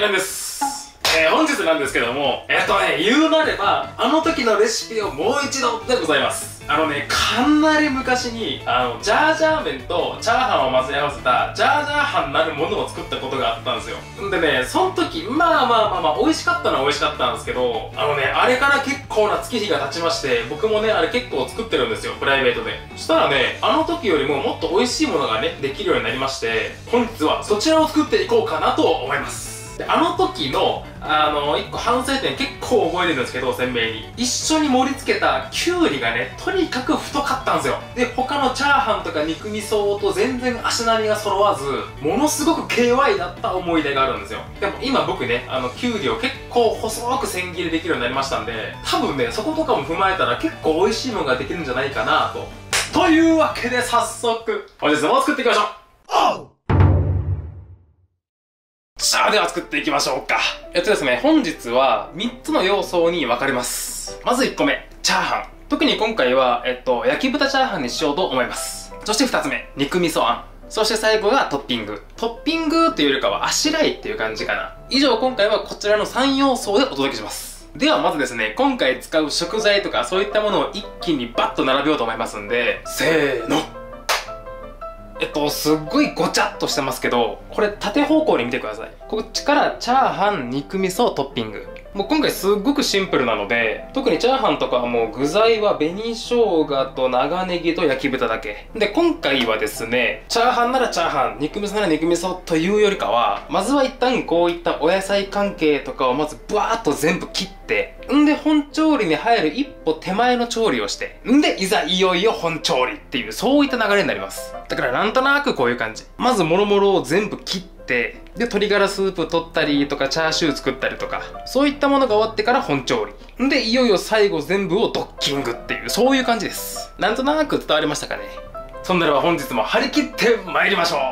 やんです。本日なんですけども、言うなれば、あの時のレシピをもう一度でございます。かなり昔に、ジャージャー麺とチャーハンを混ぜ合わせた、ジャージャーハンなるものを作ったことがあったんですよ。でね、その時、まあ、美味しかったのは美味しかったんですけど、あれから結構な月日が経ちまして、僕もね、あれ結構作ってるんですよ、プライベートで。そしたらね、あの時よりももっと美味しいものがね、できるようになりまして、本日はそちらを作っていこうかなと思います。であの時の、一個反省点結構覚えてるんですけど、鮮明に。一緒に盛り付けたきゅうりがね、とにかく太かったんですよ。で、他のチャーハンとか肉味噌と全然足並みが揃わず、ものすごく KY だった思い出があるんですよ。でも今僕ね、きゅうりを結構細く千切りできるようになりましたんで、多分ね、そことかも踏まえたら結構美味しいものができるんじゃないかなと。というわけで早速、本日も作っていきましょう。さあ、では作っていきましょうか。ですね、本日は3つの要素に分かれます。まず1個目、チャーハン。特に今回は、焼き豚チャーハンにしようと思います。そして2つ目、肉味噌あん。そして最後がトッピング。トッピングというよりかはあしらいっていう感じかな。以上、今回はこちらの3要素でお届けします。ではまずですね、今回使う食材とかそういったものを一気にバッと並べようと思いますんで、せーの。すっごいごちゃっとしてますけど、これ縦方向に見てください。こっちからチャーハン、肉味噌、トッピング。もう今回すっごくシンプルなので、特にチャーハンとかはもう具材は紅生姜と長ネギと焼き豚だけ。で、今回はですね、チャーハンならチャーハン、肉味噌なら肉味噌というよりかは、まずは一旦こういったお野菜関係とかをまずブワーッと全部切って、んで本調理に入る一歩手前の調理をして、んでいよいよ本調理っていう、そういった流れになります。だからなんとなくこういう感じ。まずもろもろを全部切って、で、鶏ガラスープ取ったりとかチャーシュー作ったりとか、そういったものが終わってから本調理。で、いよいよ最後全部をドッキングっていう、そういう感じです。なんとなく伝わりましたかね。そんならば本日も張り切って参りましょう。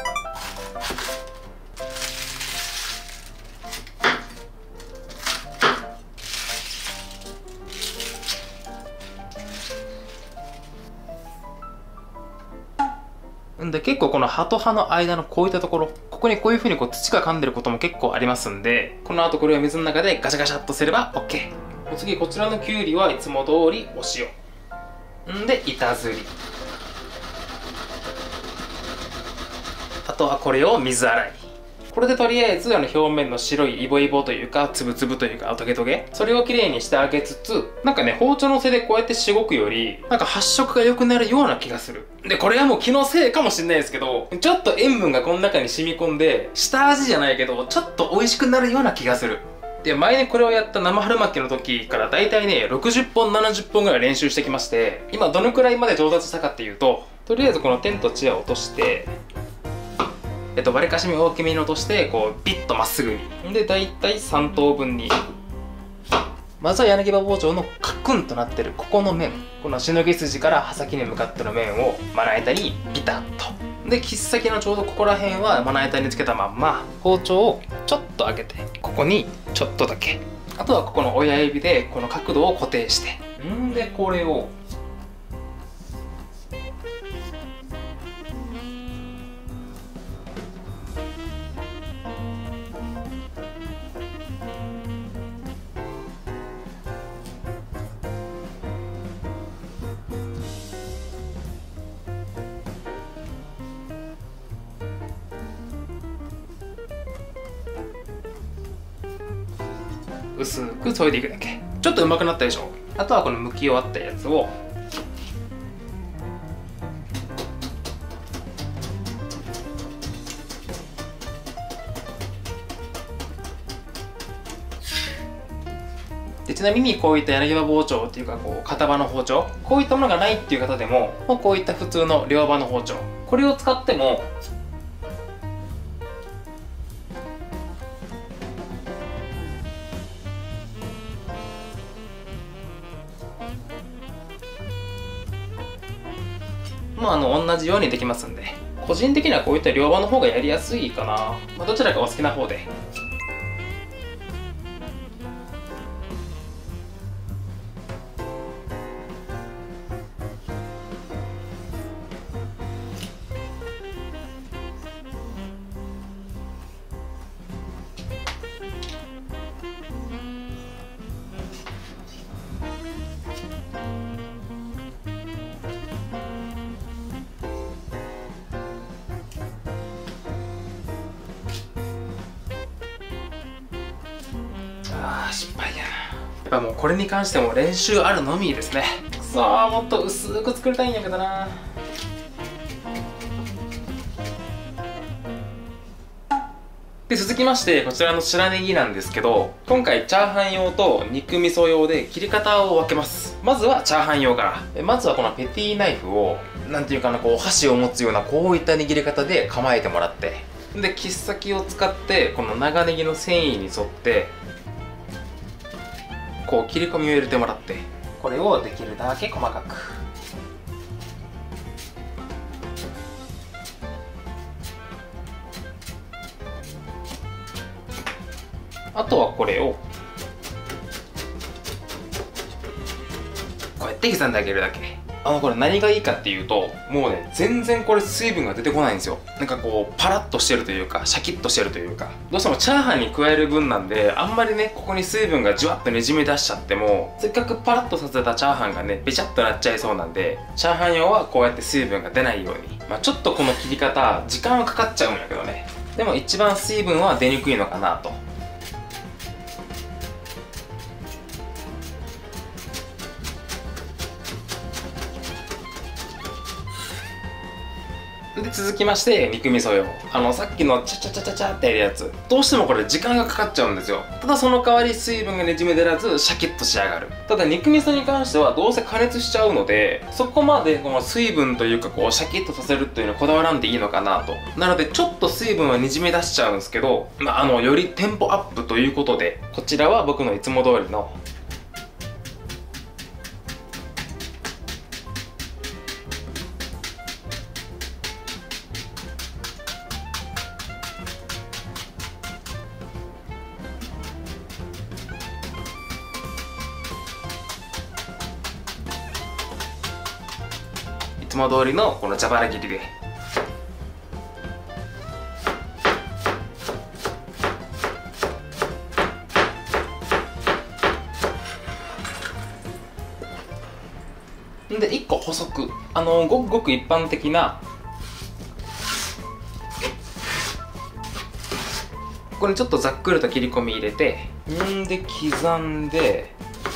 で、結構この葉と葉の間のこういったところ、ここにこういう風に土が噛んでることも結構ありますんで、この後これを水の中でガシャガシャっとすれば OK。お次、こちらのきゅうりはいつも通りお塩。で、板ずり。あとはこれを水洗い。これでとりあえず表面の白いイボイボというか、つぶつぶというか、トゲトゲ、それをきれいにしてあげつつ、なんかね、包丁の背でこうやってしごくより、なんか発色が良くなるような気がする。で、これはもう気のせいかもしれないですけど、ちょっと塩分がこの中に染み込んで、下味じゃないけど、ちょっと美味しくなるような気がする。で、前にこれをやった生春巻きの時からだいたいね、60本、70本ぐらい練習してきまして、今どのくらいまで上達したかっていうと、とりあえずこの天と地は落として、割りかし目大きめに落として、こう、ビッとまっすぐに。で、だいたい3等分に。まずは柳葉包丁のカクンとなってるここの面。このしのぎ筋から刃先に向かっての面をまな板にビタッと。で、切っ先のちょうどここら辺はまな板につけたまんま、包丁をちょっと上げて、ここにちょっとだけ。あとはここの親指でこの角度を固定して。で、これを、薄く添えていくだけ。ちょっと上手くなったでしょ。あとはこの剥き終わったやつをで、ちなみにこういった柳葉包丁っていうか、こう片刃の包丁、こういったものがないっていう方でも、こういった普通の両刃の包丁、これを使っても同じようにできますんで、個人的にはこういった両刃の方がやりやすいかな。どちらかお好きな方で。 失敗やな。やっぱもうこれに関しても練習あるのみですね。くそー、もっと薄く作りたいんやけどな。で、続きましてこちらの白ネギなんですけど、今回チャーハン用と肉味噌用で切り方を分けます。まずはチャーハン用から。まずはこのペティナイフをなんていうかな、こう箸を持つようなこういった握り方で構えてもらって、で切っ先を使ってこの長ネギの繊維に沿ってこう切り込みを入れてもらって、これをできるだけ細かく。あとはこれをこうやって刻んであげるだけ。これ何がいいかっていうと、もうね全然これ水分が出てこないんですよ。なんかこうパラッとしてるというか、シャキッとしてるというか、どうしてもチャーハンに加える分なんで、あんまりねここに水分がじわっとにじみ出しちゃっても、せっかくパラッとさせたチャーハンがねべちゃっとなっちゃいそうなんで、チャーハン用はこうやって水分が出ないように、ちょっとこの切り方時間はかかっちゃうんやけどね、でも一番水分は出にくいのかなと。で続きまして肉味噌用、さっきのチャチャチャチャチャってやるやつ、どうしてもこれ時間がかかっちゃうんですよ。ただその代わり水分がねじめ出らずシャキッと仕上がる。ただ肉味噌に関してはどうせ加熱しちゃうので、そこまでこの水分というかこうシャキッとさせるっていうのはこだわらんでいいのかなと。なのでちょっと水分はにじめ出しちゃうんですけど、よりテンポアップということで、こちらは僕のいつも通りのいつも通りのこの蛇腹切りで。で1個細く、ごくごく一般的なここにちょっとざっくりと切り込み入れて、で刻んで、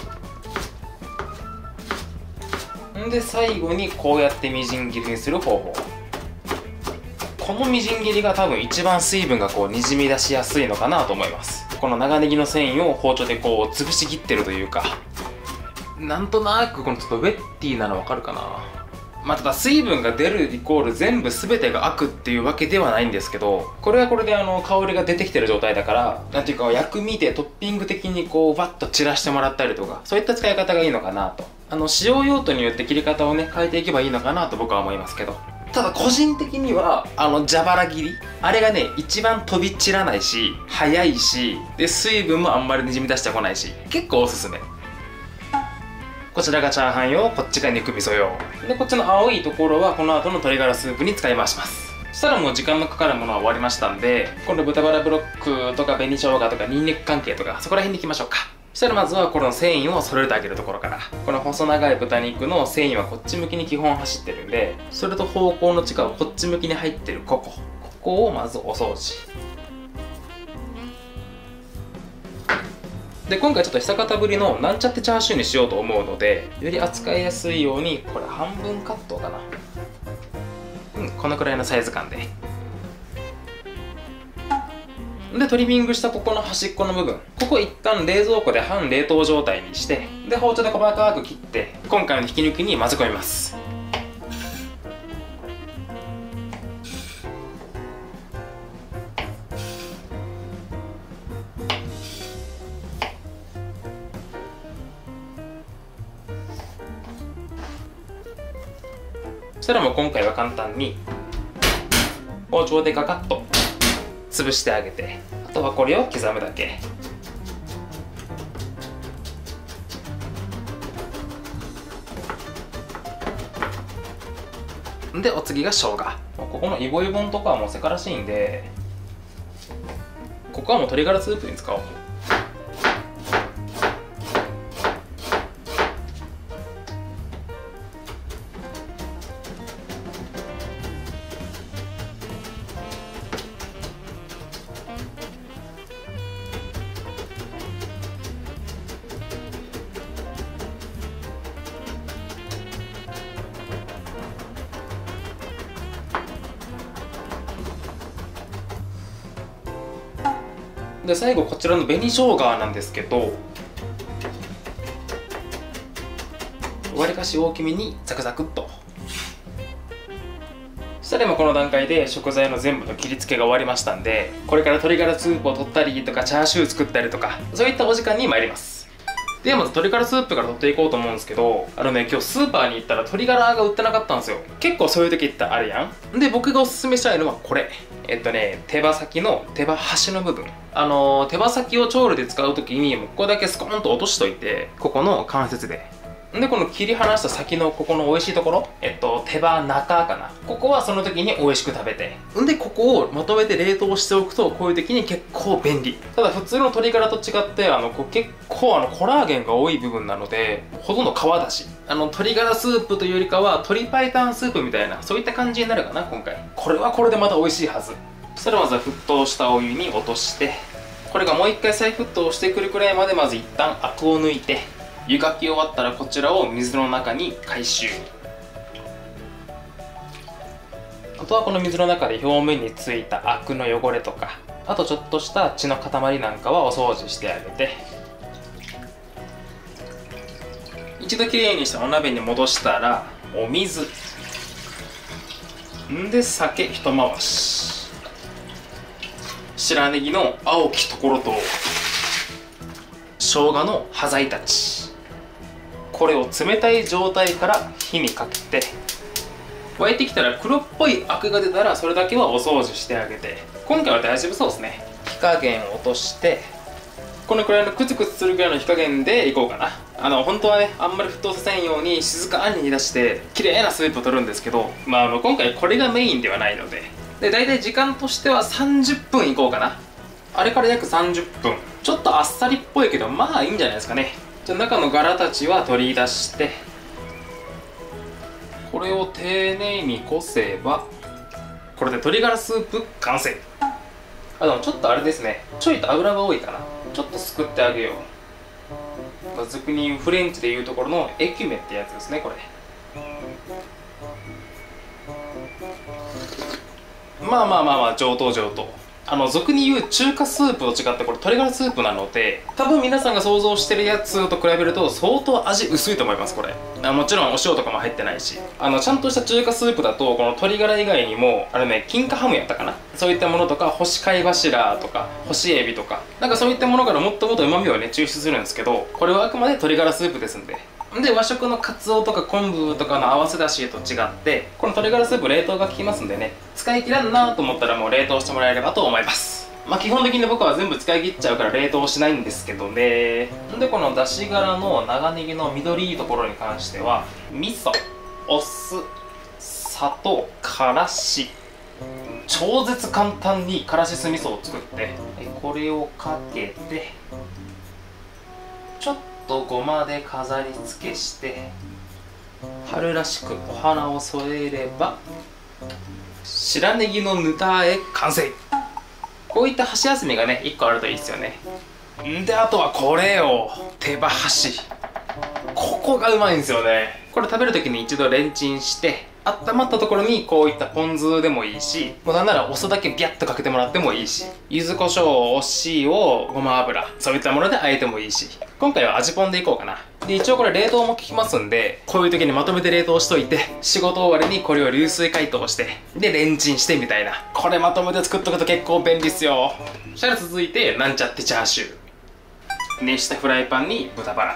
で最後にこうやってみじん切りにする方法。このみじん切りが多分一番水分がこうにじみ出しやすいのかなと思います。この長ネギの繊維を包丁でこう潰し切ってるというか、なんとなくこのちょっとウェッティなの分かるかな。ただ水分が出るイコール全部全てが悪っていうわけではないんですけど、これはこれで香りが出てきてる状態だから、なんていうか薬味でトッピング的にこうバッと散らしてもらったりとか、そういった使い方がいいのかなと。使用用途によって切り方をね変えていけばいいのかなと僕は思いますけど、ただ個人的には蛇腹切り、あれがね一番飛び散らないし早いし、で水分もあんまりにじみ出してこないし、結構おすすめ。こちらがチャーハン用、こっちが肉味噌用で、こっちの青いところはこの後の鶏ガラスープに使い回します。そしたらもう時間のかかるものは終わりましたんで、今度豚バラブロックとか紅生姜とかニンニク関係とかそこら辺に行きましょうか。そしたらまずはこの繊維を揃えてあげるところから。この細長い豚肉の繊維はこっち向きに基本走ってるんで、それと方向の違うこっち向きに入ってるここをまずお掃除で、今回ちょっと久方ぶりのなんちゃってチャーシューにしようと思うので、より扱いやすいようにこれ半分カットかな、このくらいのサイズ感で。でトリミングしたここの端っこの部分、ここ一旦冷蔵庫で半冷凍状態にして、で包丁で細かく切って今回のひき肉に混ぜ込みます。そしたらもう今回は簡単に包丁でガカッと潰してあげて、あとはこれを刻むだけ。でお次が生姜。ここのイボイボのとこはもうせからしいんで、ここはもう鶏ガラスープに使おう。 で最後こちらの紅生姜なんですけど、わりかし大きめにザクザクっと。そしたら今この段階で食材の全部の切り付けが終わりましたんで、これから鶏ガラスープを取ったりとかチャーシュー作ったりとか、そういったお時間に参ります。ではまず鶏ガラスープから取っていこうと思うんですけど、今日スーパーに行ったら鶏ガラが売ってなかったんですよ。結構そういう時ってあるやん。で僕がおすすめしたいのはこれ、手羽先の手羽端の部分、手羽先を調理で使う時にもうここだけスコーンと落としといて、ここの関節でこの切り離した先のここの美味しいところ、手羽中かな、ここはその時に美味しく食べて、でここをまとめて冷凍しておくとこういう時に結構便利。ただ普通の鶏ガラと違って結構コラーゲンが多い部分なので、ほとんど皮だし、鶏ガラスープというよりかは鶏白湯スープみたいな、そういった感じになるかな今回。これはこれでまた美味しいはず。そしたらまずは沸騰したお湯に落として、これがもう一回再沸騰してくるくらいまでまず一旦アクを抜いて、湯がき終わったらこちらを水の中に回収。あとはこの水の中で表面についたアクの汚れとか、あとちょっとした血の塊なんかはお掃除してあげて、一度きれいにしたお鍋に戻したらお水で酒一回し、白ネギの青きところと生姜の端材たち、これを冷たい状態から火にかけて、沸いてきたら黒っぽいアクが出たらそれだけはお掃除してあげて、今回は大丈夫そうですね。火加減を落として、このくらいのクツクツするくらいの火加減でいこうかな。本当はねあんまり沸騰させんように静かに煮出して綺麗なスープを取るんですけど、今回これがメインではないので、大体時間としては30分いこうかな。あれから約30分。ちょっとあっさりっぽいけどまあいいんじゃないですかね。じゃあ中の柄たちは取り出して、これを丁寧にこせばこれで鶏ガラスープ完成。でもちょっとあれですね、ちょいと油が多いかな。ちょっとすくってあげよう。俗に言うフレンチでいうところのエキュメってやつですね。これまあ上等。俗に言う中華スープと違ってこれ鶏ガラスープなので、多分皆さんが想像してるやつと比べると相当味薄いと思います。これもちろんお塩とかも入ってないし、ちゃんとした中華スープだとこの鶏ガラ以外にも金華ハムやったかな、そういったものとか干し貝柱とか干しエビとかそういったものからもっともっと旨味をね抽出するんですけど、これはあくまで鶏ガラスープですんで。和食のカツオとか昆布とかの合わせだしと違って、この鶏ガラスープ冷凍が効きますんでね、使い切らんなと思ったらもう冷凍してもらえればと思います。基本的に僕は全部使い切っちゃうから冷凍しないんですけどね。でこのだし柄の長ネギの緑いところに関しては、味噌、お酢、砂糖、からし、超絶簡単にからし酢味噌を作って、これをかけてちょっとごまで飾り付けして、春らしくお花を添えれば白ネギのぬたあえ完成。こういった箸休めがね1個あるといいですよね。であとはこれよ、手羽端。ここがうまいんですよね。これ食べる時に一度レンチンして、温まったところにこういったポン酢でもいいし、もうなんならお酢だけビャッとかけてもらってもいいし、柚子胡椒、お塩、ごま油、そういったもので和えてもいいし、今回は味ポンでいこうかな。で一応これ冷凍も効きますんで、こういう時にまとめて冷凍しといて、仕事終わりにこれを流水解凍して、でレンチンしてみたいな、これまとめて作っとくと結構便利っすよ。そしたら続いてなんちゃってチャーシュー。熱したフライパンに豚バラ、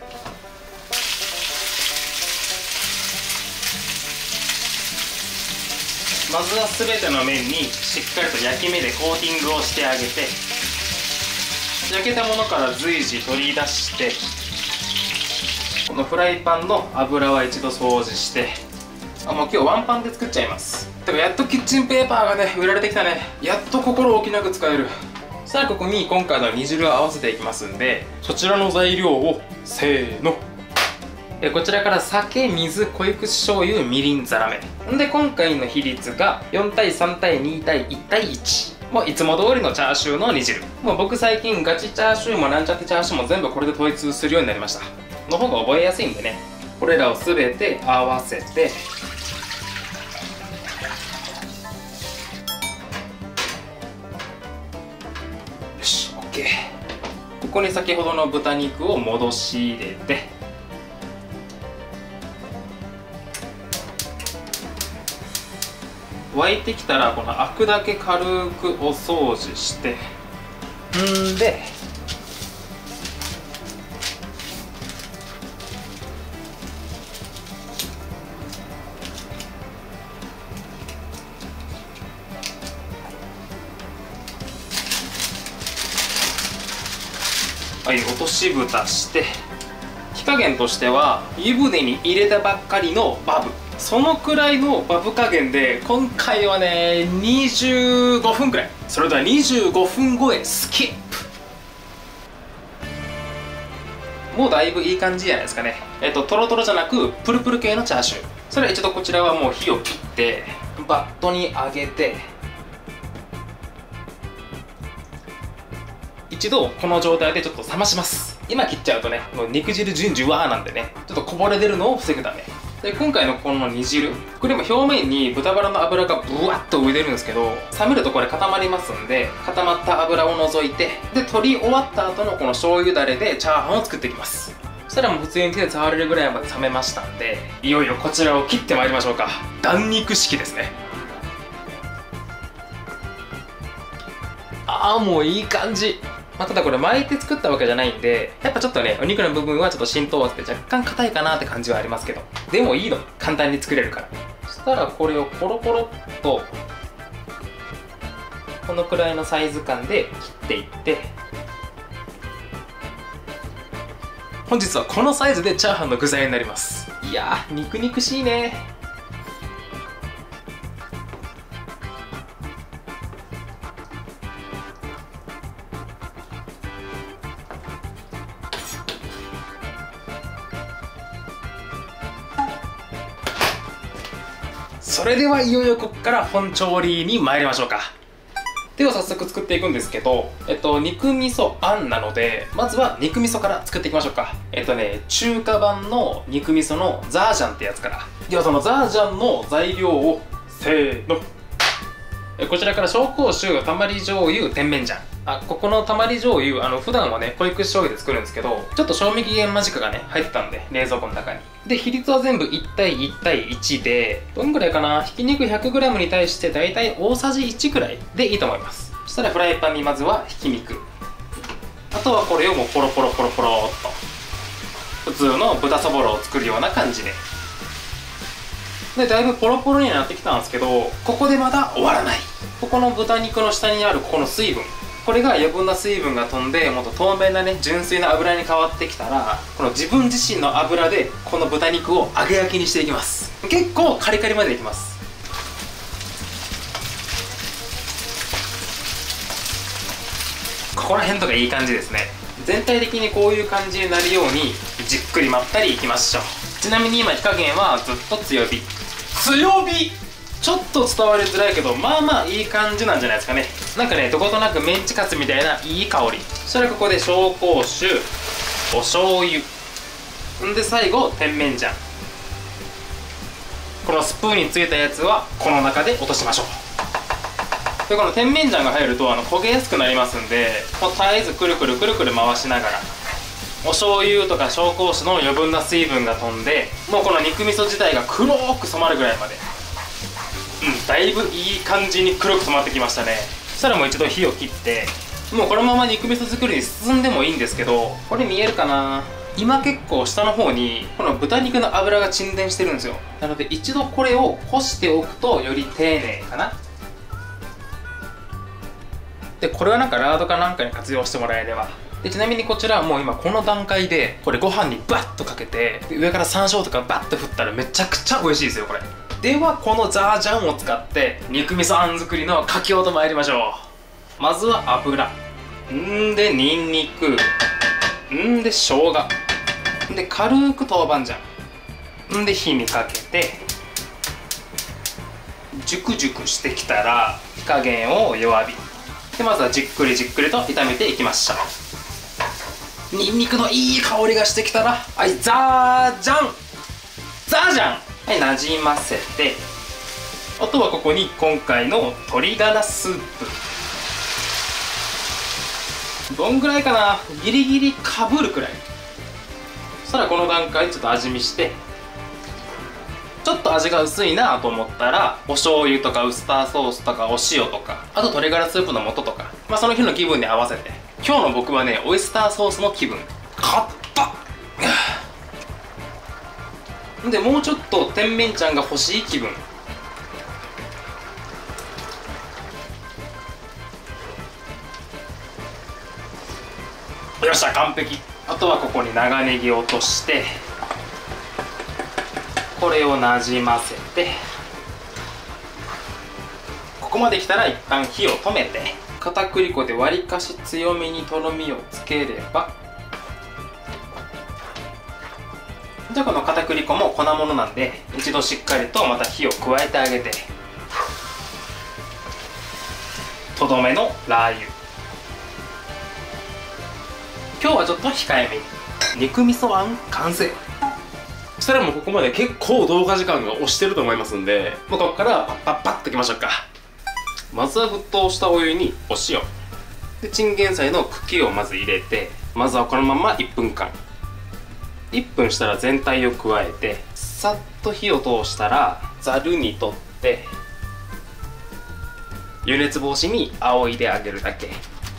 まずは全ての面にしっかりと焼き目でコーティングをしてあげて、焼けたものから随時取り出して、このフライパンの油は一度掃除して、もう今日ワンパンで作っちゃいます。てかやっとキッチンペーパーがね売られてきたね。やっと心置きなく使える。さあここに今回の煮汁を合わせていきますんで、そちらの材料をせーの。こちらから酒、水、濃口醤油、みりん、ざらめで、今回の比率が4対3対2対1対1。もういつも通りのチャーシューの煮汁。もう僕最近ガチチャーシューもなんちゃってチャーシューも全部これで統一するようになりました。の方が覚えやすいんでね、これらを全て合わせて、よし、 OK。 OK。ここに先ほどの豚肉を戻し入れて、沸いてきたらこのアクだけ軽くお掃除して、ではい、落とし蓋して、火加減としては湯船に入れたばっかりのバブ、そのくらいのバブ加減で、今回はね25分くらい。それでは25分後へスキップ。もうだいぶいい感じじゃないですかね。トロトロじゃなくプルプル系のチャーシュー。それは一度こちらはもう火を切ってバットにあげて、一度この状態でちょっと冷まします。今切っちゃうとね、もう肉汁ジュンジュワーなんでね、ちょっとこぼれ出るのを防ぐためで、今回のこの煮汁、これも表面に豚バラの脂がブワッと浮いてるんですけど、冷めるとこれ固まりますんで、固まった油を除いて、で取り終わった後のこの醤油だれでチャーハンを作っていきます。そしたらもう普通に手で触れるぐらいまで冷めましたんで、いよいよこちらを切ってまいりましょうか。断肉式ですね。もういい感じ。ただこれ巻いて作ったわけじゃないんで、やっぱちょっとね、お肉の部分はちょっと浸透圧で若干硬いかなって感じはありますけど、でもいいの、簡単に作れるから。そしたらこれをコロコロっとこのくらいのサイズ感で切っていって、本日はこのサイズでチャーハンの具材になります。いやー、肉々しいね。それではいよいよここから本調理に参りましょうか。では早速作っていくんですけど、肉味噌あんなので、まずは肉味噌から作っていきましょうか。中華版の肉味噌のザージャンってやつから。ではそのザージャンの材料をせーの。こちらから紹興酒、たまり醤油、甜麺醤。ここのたまり醤油、普段はね濃い口醤油で作るんですけど、ちょっと賞味期限間近がね入ってたんで、冷蔵庫の中に。で比率は全部1対1対1で、どんぐらいかな、ひき肉 100g に対してだいたい大さじ1くらいでいいと思います。そしたらフライパンにまずはひき肉、あとはこれをもうポロポロポロポロっと普通の豚そぼろを作るような感じで。でだいぶポロポロになってきたんですけど、ここでまだ終わらない。ここの豚肉の下にあるここの水分、これが余分な水分が飛んでもっと透明なね純粋な油に変わってきたら、この自分自身の油でこの豚肉を揚げ焼きにしていきます。結構カリカリまでいきます。ここら辺とかいい感じですね。全体的にこういう感じになるようにじっくりまったりいきましょう。ちなみに今火加減はずっと強火。強火ちょっと伝わりづらいけど、まあまあいい感じなんじゃないですかね。なんかね、どことなくメンチカツみたいないい香り。そしたらここで紹興酒、お醤油んで最後甜麺醤。このスプーンについたやつはこの中で落としましょう。でこの甜麺醤が入ると焦げやすくなりますんで、もう絶えずくるくるくるくる回しながら、お醤油とか紹興酒の余分な水分が飛んで、もうこの肉味噌自体が黒く染まるぐらいまで、だいぶいい感じに黒く染まってきましたね。そしたらもう一度火を切って、もうこのまま肉味噌作りに進んでもいいんですけど、これ見えるかな、今結構下の方にこの豚肉の脂が沈殿してるんですよ。なので一度これをこしておくとより丁寧かな。でこれはなんかラードかなんかに活用してもらえれば。でちなみにこちらはもう今この段階でこれご飯にバッとかけて、上から山椒とかバッと振ったらめちゃくちゃ美味しいですよこれ。ではこのザージャンを使って肉味噌あん作りの佳境と参りましょう。まずは油でニンニクで生姜で軽く豆板醤で火にかけて、ジュクジュクしてきたら火加減を弱火で、まずはじっくりじっくりと炒めていきましょう。ニンニクのいい香りがしてきたら、はい、ザージャンはい、なじませて、あとはここに今回の鶏ガラスープどんぐらいかな、ギリギリかぶるくらい。そしたらこの段階でちょっと味見して、ちょっと味が薄いなと思ったらお醤油とかウスターソースとかお塩とか、あと鶏ガラスープの素とか、その日の気分に合わせて。今日の僕はね、オイスターソースの気分。買ったで、もうちょっと甜麺醤が欲しい気分。よっしゃ、完璧。あとはここに長ネギを落として、これをなじませて、ここまで来たら一旦火を止めて、片栗粉でわりかし強めにとろみをつければ、じゃあこの片栗粉も粉物なんで、一度しっかりとまた火を加えてあげて、とどめのラー油。今日はちょっと控えめに。肉味噌あん完成。そしたらもうここまで結構動画時間が押してると思いますんで、もうここからパッパッパッといきましょうか。まずは沸騰したお湯にお塩で、チンゲン菜の茎をまず入れて、まずはこのまま1分間。1分したら全体を加えて、さっと火を通したらざるにとって余熱防止に仰いであげるだけ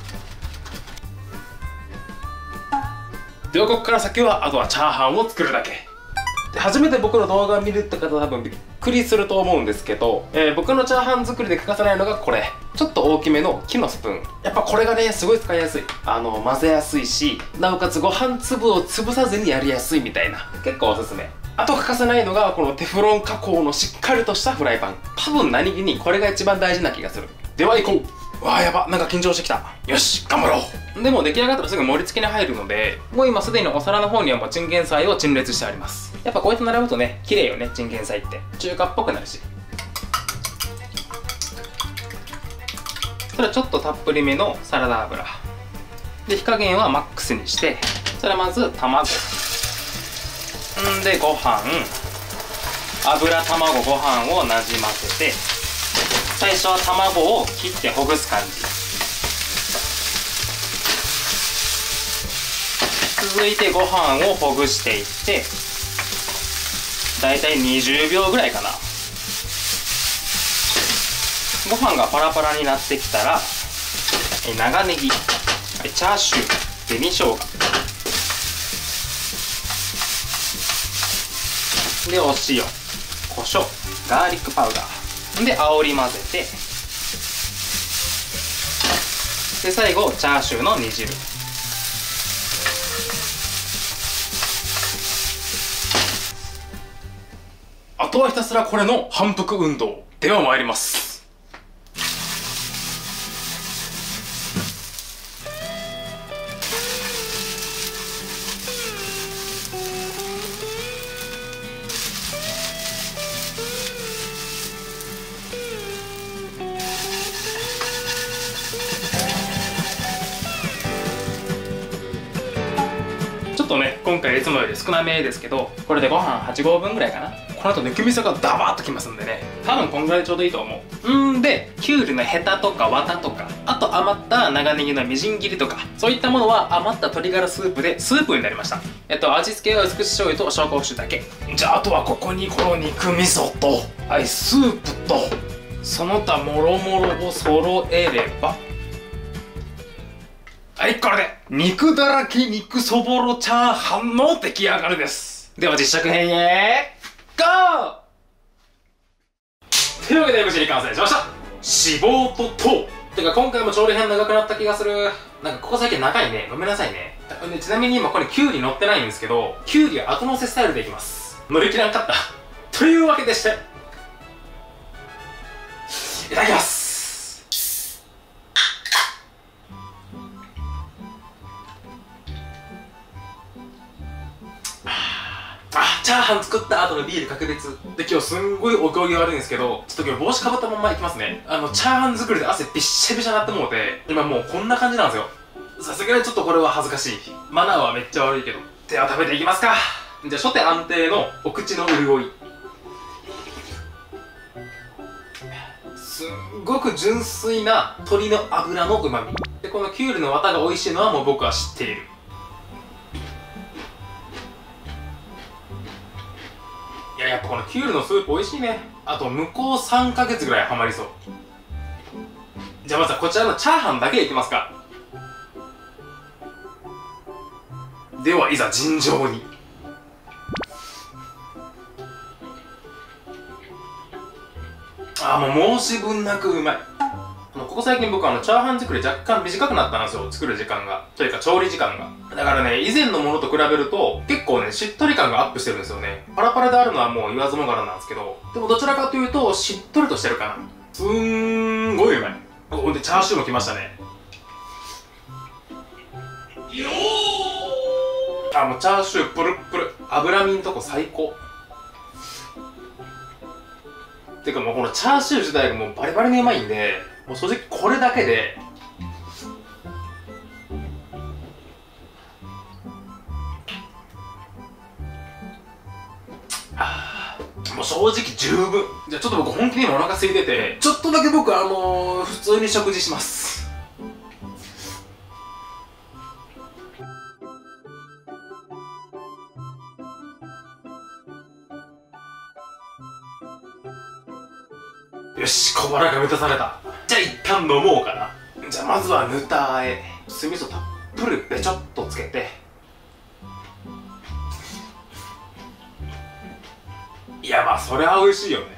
では、ここから先はあとはチャーハンを作るだけで、初めて僕の動画を見るって方多分びっくりすると思うんですけど、僕のチャーハン作りで欠かせないのがこれ、ちょっと大きめの木のスプーン。やっぱこれがね、すごい使いやすい。混ぜやすいし、なおかつご飯粒を潰さずにやりやすいみたいな、結構おすすめ。あと欠かせないのがこのテフロン加工のしっかりとしたフライパン。多分何気にこれが一番大事な気がする。では行こう。わあ、やば、なんか緊張してきた。よし、頑張ろう。でも出来上がったらすぐ盛り付けに入るので、もう今すでにお皿の方にはもうチンゲン菜を陳列してあります。やっぱこうやって並ぶとね、綺麗よね、チンゲン菜って。中華っぽくなるし。それはちょっとたっぷりめのサラダ油で、火加減はマックスにして、それはまず卵で、ご飯、油卵ご飯をなじませて、最初は卵を切ってほぐす感じ。続いてご飯をほぐしていって、だいたい20秒ぐらいかな。ご飯がパラパラになってきたら、長ネギ、チャーシュー、紅生姜で、お塩、胡椒、ガーリックパウダーで煽り混ぜて、で最後チャーシューの煮汁。あとはひたすらこれの反復運動では参ります。ちょっとね、今回いつもより少なめですけど、これでご飯8合分ぐらいかな。この後肉味噌がダバーっときますんでね、多分こんぐらいでちょうどいいと思う。で、きゅうりのヘタとかワタとか、あと余った長ネギのみじん切りとか、そういったものは余った鶏ガラスープでスープになりました。味付けは薄口醤油と紹興酒だけ。じゃあ、あとはここにこの肉味噌と、スープとその他もろもろを揃えれば、はい、これで肉だらけ肉そぼろチャーハンの出来上がりです。では実食編へゴー。というわけで無事に完成しました。脂肪と糖。てか今回も調理編長くなった気がする。なんかここ最近長いね。ごめんなさいね。ちなみに今これキュウリ乗ってないんですけど、キュウリは後乗せスタイルでいきます。乗り切らんかったというわけでして、いただきます。チャーハン作った後のビール格別で、今日すんごいお行儀悪いんですけど、ちょっと今日帽子かぶったままいきますね。チャーハン作りで汗びっしゃびしゃなってもうて、今もうこんな感じなんですよ。さすがにちょっとこれは恥ずかしい。マナーはめっちゃ悪いけど。では食べていきますか。じゃあ初手安定のお口の潤い。すんごく純粋な鶏の脂の旨味でこのきゅうりの綿が美味しいのはもう僕は知っている。いや、やっぱこのきゅうりのスープ美味しいね。あと向こう3ヶ月ぐらいハマりそう。じゃあまずはこちらのチャーハンだけいきますか。ではいざ尋常に。もう申し分なくうまい。ここ最近僕チャーハン作り若干短くなったんですよ。作る時間が。というか調理時間が。だからね、以前のものと比べると、結構ね、しっとり感がアップしてるんですよね。パラパラであるのはもう言わずもがななんですけど、でもどちらかというと、しっとりとしてるかな。すんごいうまい。ほんで、チャーシューもきましたね。もうチャーシュープルップル。脂身んとこ最高。てかもうこのチャーシュー自体がもうバリバリにうまいんで、もう正直これだけでもう正直十分。じゃあちょっと僕本気に今お腹空いてて、ちょっとだけ僕普通に食事します。よし、小腹が満たされた。じゃあ一旦飲もうかな。じゃあまずはぬたあえ。酢味噌たっぷりべちょっとつけて。いや、まあそりゃ美味しいよね。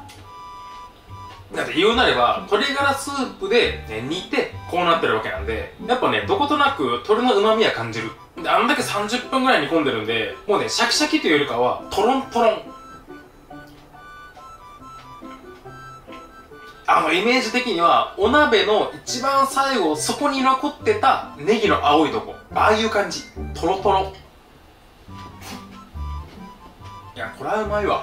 だって言うなれば鶏ガラスープで、煮てこうなってるわけなんで、やっぱね、どことなく鶏の旨味は感じる。で、あんだけ30分ぐらい煮込んでるんで、もうね、シャキシャキというよりかはトロントロン。イメージ的にはお鍋の一番最後、そこに残ってたネギの青いとこ、ああいう感じ。トロトロ。いや、これはうまいわ。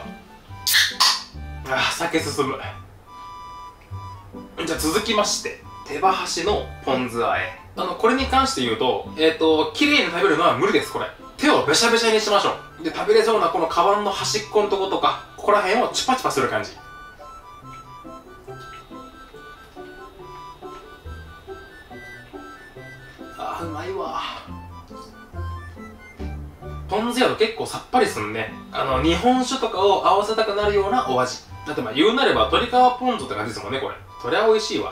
酒進む。じゃあ続きまして、手羽端のポン酢和え。これに関して言うと、綺麗に食べるのは無理です。これ手をべしゃべしゃにしましょう。で、食べれそうなこのカバンの端っこのとことか、ここら辺をチュパチュパする感じ。うまいわ。ポン酢やと結構さっぱりすんね。日本酒とかを合わせたくなるようなお味。だって言うなれば鶏皮ポン酢って感じですもんね、これ。そりゃ美味しいわ。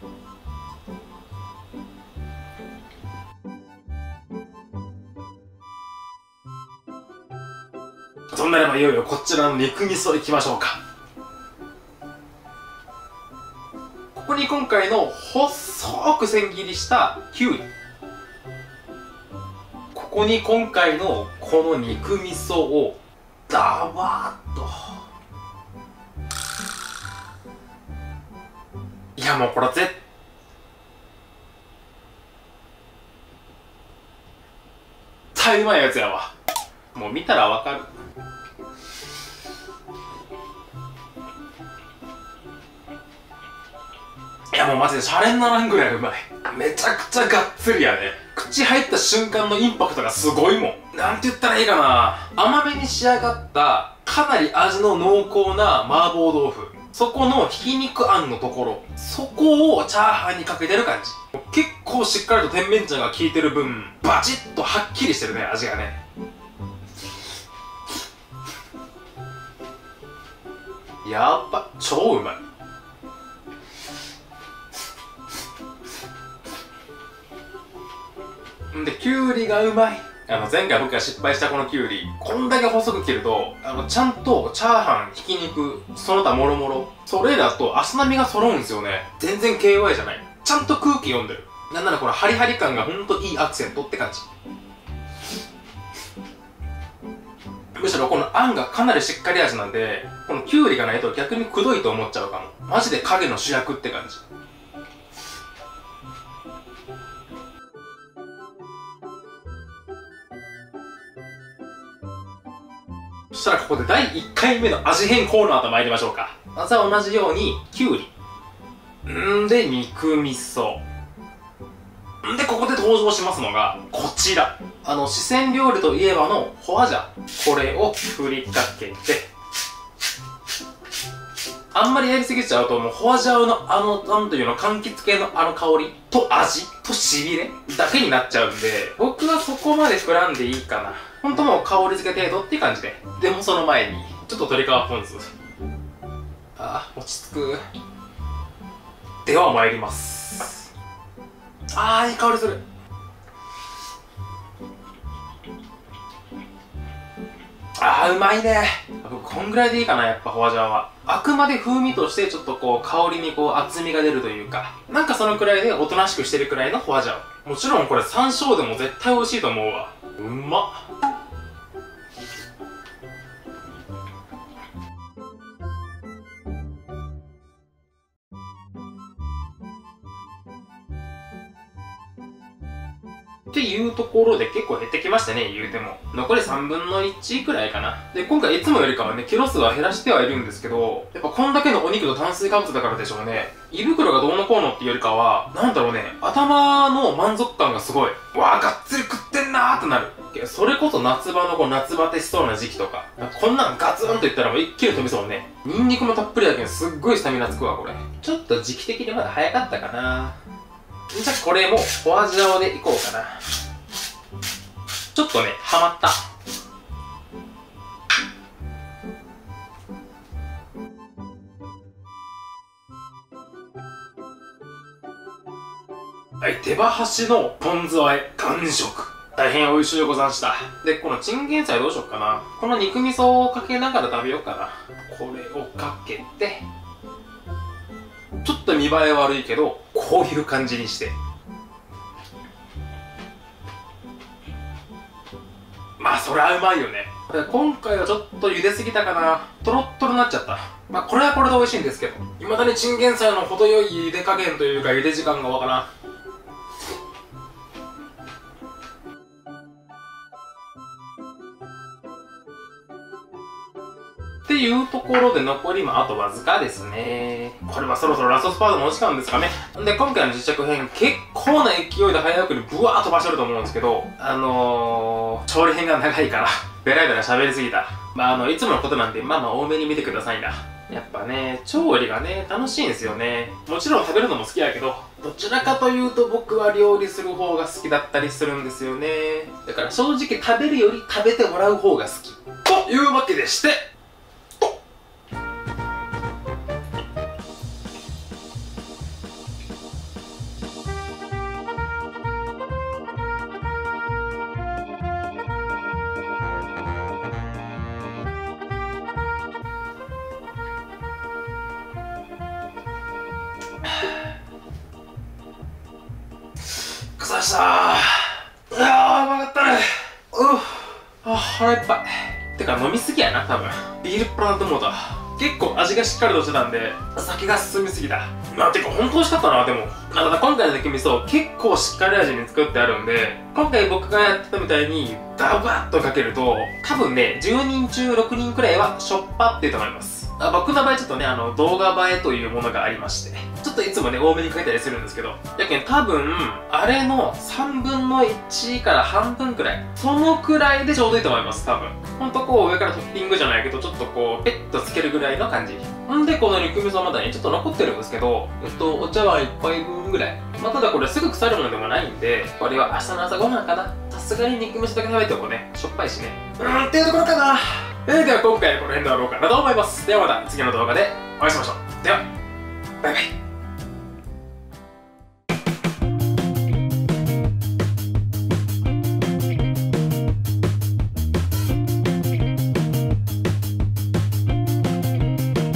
そんなればいよいよこちらの肉味噌いきましょうか。ここに今回の細く千切りしたきゅうり、ここに今回のこの肉味噌をダバーッと。いや、もうこれ絶対うまいやつやわ。もう見たらわかる。いや、もうマジでシャレにならんぐらいうまい。めちゃくちゃがっつりやね。口入った瞬間のインパクトがすごいもん。なんて言ったらいいかな。甘めに仕上がったかなり味の濃厚な麻婆豆腐、そこのひき肉あんのところ、そこをチャーハンにかけてる感じ。結構しっかりと甜麺醤が効いてる分、バチッとはっきりしてるね、味がね。やっぱ超うまい。で、きゅうりがうまい。前回僕が失敗したこのきゅうり、こんだけ細く切ると、ちゃんとチャーハン、ひき肉、その他もろもろ、それらと足並みが揃うんですよね。全然 KY じゃない。ちゃんと空気読んでる。なんならこれハリハリ感がほんといいアクセントって感じ。むしろこのあんがかなりしっかり味なんで、このきゅうりがないと逆にくどいと思っちゃうかも。マジで影の主役って感じ。そしたらここで第1回目の味変コーナーと参りましょうか。まずは同じようにきゅうり、で肉味噌で、ここで登場しますのがこちら、四川料理といえばのホアジャオ。これを振りかけて、 あんまりやりすぎちゃうともうホアジャオのなんというの、柑橘系の香りと味としびれだけになっちゃうんで、僕はそこまで膨らんでいいかな。ほんともう香り付け程度っていう感じで。でもその前にちょっと鶏皮ポン酢、落ち着く。では参ります。いい香りする。うまいね。こんぐらいでいいかな、やっぱホアジャオは。あくまで風味としてちょっとこう香りにこう厚みが出るというか、なんかそのくらいでおとなしくしてるくらいのホアジャオ。もちろんこれ山椒でも絶対美味しいと思うわ。うまっ。っていうところで結構減ってきましたね、言うても。残り3分の1くらいかな。で、今回いつもよりかはね、キロ数は減らしてはいるんですけど、やっぱこんだけのお肉と炭水化物だからでしょうね。胃袋がどうのこうのっていうよりかは、なんだろうね、頭の満足感がすごい。がっつり食ってんなーってなる。それこそ夏場の夏バテしそうな時期とか、こんなんガツンといったらもう一気に飛びそうね。ニンニクもたっぷりだけどすっごいスタミナつくわ、これ。ちょっと時期的にまだ早かったかな。じゃあこれもホアジャオでいこうかな。ちょっとね、ハマった。はい、手羽端のポン酢和え完食。大変美味しいでございました。で、このチンゲン菜どうしようかな。この肉味噌をかけながら食べようかな。これをかけて、ちょっと見栄え悪いけど、こういう感じにして。まあ、そりゃうまいよね。今回はちょっと茹ですぎたかな。トロットロになっちゃった。まあ、これはこれで美味しいんですけど。未だにチンゲン菜の程よい茹で加減というか、茹で時間がわからん。っていうところで残りもあとわずかですね。これはそろそろラストスパートのお時間ですかね。で、今回の実着編結構な勢いで早送りブワーッ飛ばしてると思うんですけど、調理編が長いから、ベラベラ喋りすぎた。いつものことなんで、多めに見てくださいな。やっぱね、調理がね、楽しいんですよね。もちろん食べるのも好きやけど、どちらかというと僕は料理する方が好きだったりするんですよね。だから正直食べるより食べてもらう方が好き。というわけでして、腐したー。うまかったね。腹いっぱい。てか飲みすぎやな、多分。ビールっ腹なって思うた。結構味がしっかりとしてたんで、酒が進みすぎた。てかほんと美味しかったな、でも。ただ今回の肉味噌、結構しっかり味に作ってあるんで、今回僕がやってたみたいに、ダバッとかけると、多分ね、10人中6人くらいはしょっぱって言うと思います。僕の場合ちょっとね、動画映えというものがありまして、ちょっといつもね、多めにかけたりするんですけど、やけん多分、あれの3分の1から半分くらい。そのくらいでちょうどいいと思います、多分。ほんとこう上からトッピングじゃないけど、ちょっとこう、ペッとつけるぐらいの感じ。んで、この肉味噌まだね、ちょっと残ってるんですけど、お茶碗1杯分ぐらい。ただこれすぐ腐るものでもないんで、これは明日の朝ごはんかな。さすがに肉味噌だけ食べてもね、しょっぱいしね。っていうところかな。では今回はこの辺で終わろうかなと思います。ではまた次の動画でお会いしましょう。では、バイバイ。